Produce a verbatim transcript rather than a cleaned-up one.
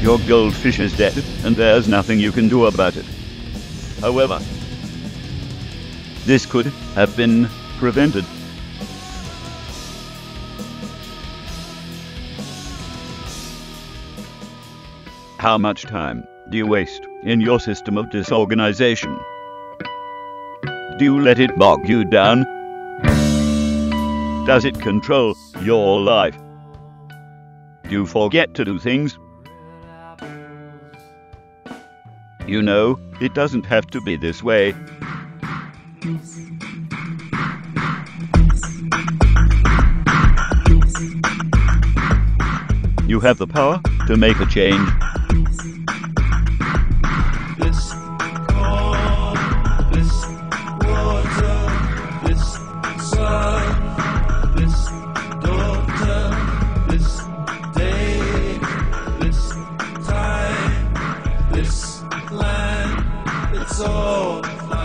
Your goldfish is dead, and there's nothing you can do about it. However, this could have been prevented. How much time do you waste in your system of disorganization? Do you let it bog you down? Does it control your life? Do you forget to do things? You know, it doesn't have to be this way. You have the power to make a change. This cold, this water, this sun, this daughter, this day, this time, this land, it's all